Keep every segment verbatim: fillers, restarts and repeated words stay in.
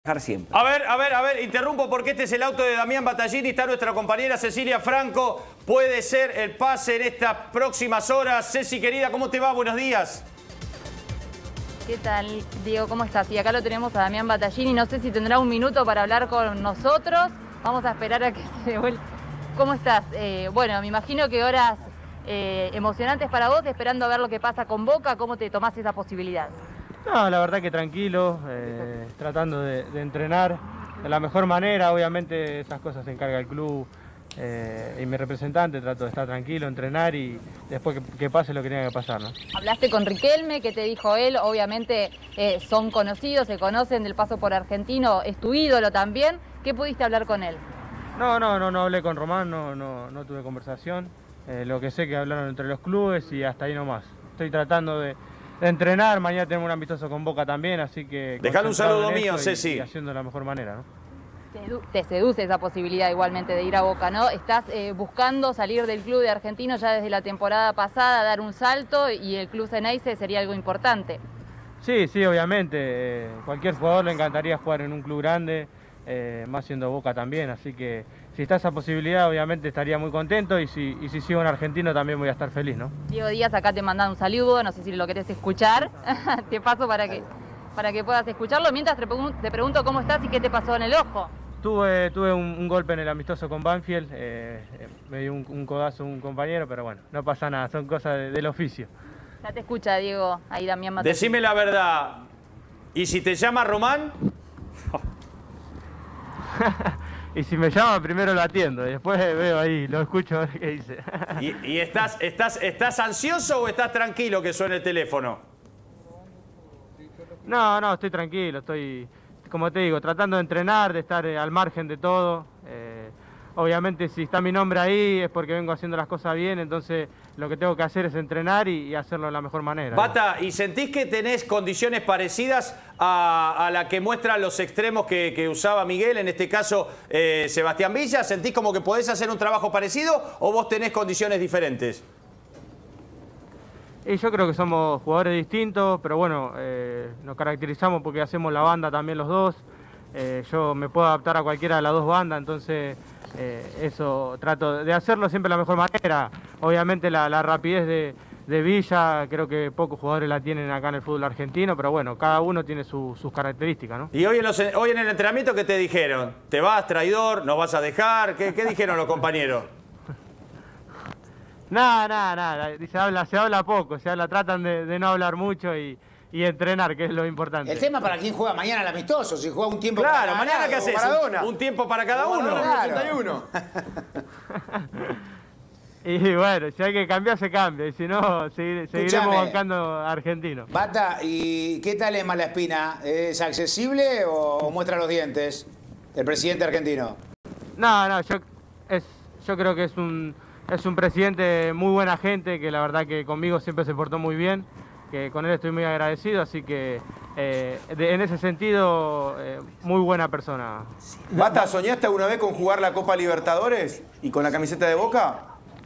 Siempre. A ver, a ver, a ver, interrumpo porque este es el auto de Damián Battaglini, está nuestra compañera Cecilia Franco. Puede ser el pase en estas próximas horas. Ceci, querida, ¿cómo te va? Buenos días. ¿Qué tal, Diego? ¿Cómo estás? Y acá lo tenemos a Damián Battaglini. No sé si tendrá un minuto para hablar con nosotros. Vamos a esperar a que se devuelva. ¿Cómo estás? Eh, bueno, me imagino que horas eh, emocionantes para vos, esperando a ver lo que pasa con Boca. ¿Cómo te tomás esa posibilidad? No, la verdad que tranquilo, eh, tratando de, de entrenar de la mejor manera. Obviamente esas cosas se encarga el club eh, y mi representante. Trato de estar tranquilo, entrenar y después que, que pase lo que tenga que pasar, ¿no? Hablaste con Riquelme, ¿qué te dijo él? Obviamente eh, son conocidos, se conocen del paso por Argentino, es tu ídolo también. ¿Qué pudiste hablar con él? No, no, no, no hablé con Román, no, no, no tuve conversación. Eh, lo que sé que hablaron entre los clubes y hasta ahí nomás. Estoy tratando de... de entrenar, mañana tenemos un amistoso con Boca también, así que... Dejale un saludo mío, Ceci. Y haciendo de la mejor manera, ¿no? Te seduce esa posibilidad igualmente de ir a Boca, ¿no? Estás eh, buscando salir del club de Argentino ya desde la temporada pasada, dar un salto, y el club Ceneice sería algo importante. Sí, sí, obviamente. Eh, cualquier jugador le encantaría jugar en un club grande, eh, más siendo Boca también, así que si está esa posibilidad, obviamente estaría muy contento, y si, y si sigo en Argentino también voy a estar feliz, ¿no? Diego Díaz, acá te mandan un saludo, no sé si lo querés escuchar, te paso para que, para que puedas escucharlo, mientras te, pregun te pregunto cómo estás y qué te pasó en el ojo. Tuve, tuve un, un golpe en el amistoso con Banfield, eh, me dio un, un codazo un compañero, pero bueno, no pasa nada, son cosas de, del oficio. Ya te escucha, Diego, ahí Damián Battaglini. Decime la verdad, ¿y si te llama Román? Y si me llama, primero lo atiendo, y después veo ahí, lo escucho a ver qué dice. ¿Y, y estás, estás, estás ansioso o estás tranquilo que suene el teléfono? No, no, estoy tranquilo, estoy, como te digo, tratando de entrenar, de estar eh, al margen de todo. Eh, obviamente si está mi nombre ahí es porque vengo haciendo las cosas bien, entonces lo que tengo que hacer es entrenar y, y hacerlo de la mejor manera. Bata, ¿y sentís que tenés condiciones parecidas a, a la que muestran los extremos que, que usaba Miguel, en este caso eh, Sebastián Villa? ¿Sentís como que podés hacer un trabajo parecido o vos tenés condiciones diferentes? Y yo creo que somos jugadores distintos, pero bueno, eh, nos caracterizamos porque hacemos la banda también los dos. Eh, yo me puedo adaptar a cualquiera de las dos bandas, entonces eh, eso trato de hacerlo siempre de la mejor manera. Obviamente la, la rapidez de, de Villa, creo que pocos jugadores la tienen acá en el fútbol argentino, pero bueno, cada uno tiene su, sus características, ¿no? Y hoy en, los, hoy en el entrenamiento, ¿qué te dijeron? ¿Te vas, traidor? ¿Nos vas a dejar? ¿Qué, qué dijeron los compañeros? Nada, nada, nada, se habla, se habla poco, se habla, tratan de, de no hablar mucho y, y entrenar, que es lo importante. El tema para quién juega mañana el amistoso, si juega un tiempo claro, para mañana ¿qué haces? Maradona. Un, un tiempo para cada o uno. Claro. Y bueno, si hay que cambiar, se cambia, y si no, seguir, seguiremos bancando a Argentino. Bata, ¿y qué tal es Malaspina? ¿Es accesible o, o muestra los dientes el presidente argentino? No, no, yo, es, yo creo que es un... Es un presidente muy buena gente, que la verdad que conmigo siempre se portó muy bien, que con él estoy muy agradecido, así que eh, de, en ese sentido, eh, muy buena persona. Bata, ¿soñaste alguna vez con jugar la Copa Libertadores y con la camiseta de Boca?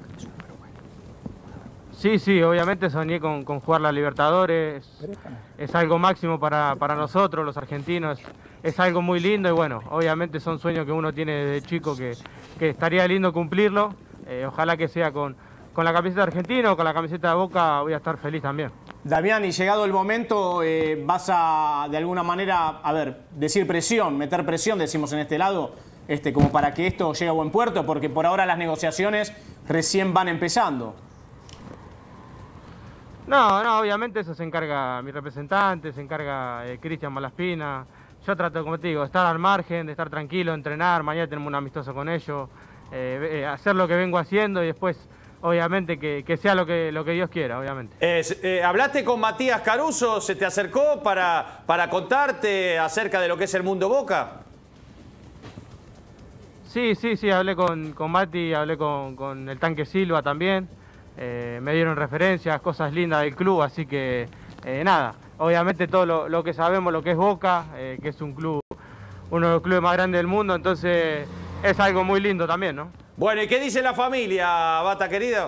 Sí, sí, obviamente soñé con, con jugar la Libertadores, es algo máximo para, para nosotros, los argentinos, es algo muy lindo y bueno, obviamente son sueños que uno tiene desde chico que, que estaría lindo cumplirlo. Eh, ojalá que sea con, con la camiseta de Argentina o con la camiseta de Boca, voy a estar feliz también. Damián, y llegado el momento, eh, vas a, de alguna manera, a ver, decir presión, meter presión, decimos en este lado, este, como para que esto llegue a buen puerto, porque por ahora las negociaciones recién van empezando. No, no, obviamente eso se encarga mi representante, se encarga eh, Cristian Malaspina. Yo trato, como te digo, de estar al margen, de estar tranquilo, entrenar, mañana tenemos un amistoso con ellos. Eh, eh, hacer lo que vengo haciendo y después, obviamente, que, que sea lo que, lo que Dios quiera, obviamente. Eh, eh, ¿Hablaste con Matías Caruso? ¿Se te acercó para, para contarte acerca de lo que es el mundo Boca? Sí, sí, sí, hablé con, con Mati, hablé con, con el Tanque Silva también. Eh, me dieron referencias, cosas lindas del club, así que eh, nada. Obviamente todo lo, lo que sabemos, lo que es Boca, eh, que es un club, uno de los clubes más grandes del mundo, entonces... Es algo muy lindo también, ¿no? Bueno, ¿y qué dice la familia, Bata, querido?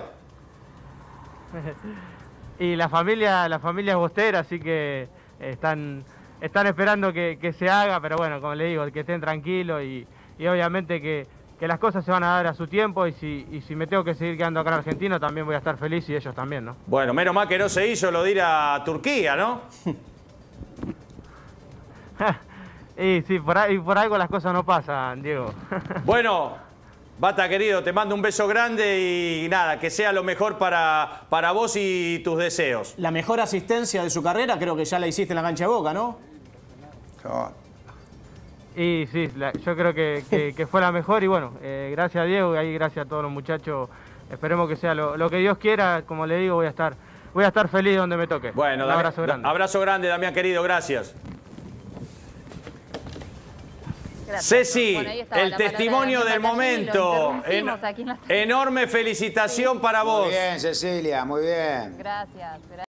Y la familia, la familia es bostera, así que están están esperando que, que se haga, pero bueno, como le digo, que estén tranquilos y, y obviamente que, que las cosas se van a dar a su tiempo y si, y si me tengo que seguir quedando acá en Argentina también voy a estar feliz y ellos también, ¿no? Bueno, menos mal que no se hizo lo de ir a Turquía, ¿no? Y sí, por, ahí, por algo las cosas no pasan, Diego. Bueno, Bata, querido, te mando un beso grande y nada, que sea lo mejor para, para vos y tus deseos. La mejor asistencia de su carrera creo que ya la hiciste en la cancha de Boca, ¿no? Oh. Y sí, la, yo creo que, que, que fue la mejor y bueno, eh, gracias a Diego y ahí gracias a todos los muchachos. Esperemos que sea lo, lo que Dios quiera, como le digo, voy a estar, voy a estar feliz donde me toque. Bueno, un Damián, abrazo grande. Abrazo grande, Damián, querido, gracias. Gracias. Ceci, Bueno, ahí estaba el la palabra testimonio de del Damián Battaglini, momento. lo interrumpimos aquí en la- Enorme felicitación para Muy vos. bien, Cecilia, muy bien. Gracias.